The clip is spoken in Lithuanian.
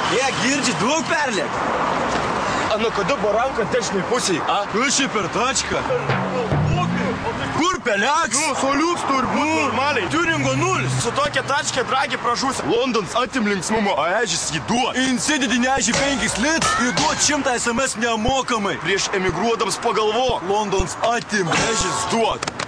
Jie girdži, daug perlėk. A nuo kada baranka dešiniai pusiai, a? Kuši per tačką. Kur peleks? Nu, soliuks turbūt normaliai. Turingo 0. Su tokia tačka dragi pražūsi. Londons atim linksmumo, o ežis jį duo. Insidedi neži 5 lit ir duot 100 SMS nemokamai. Prieš emigruodams pagalvo. Londons atim. Ežis duot.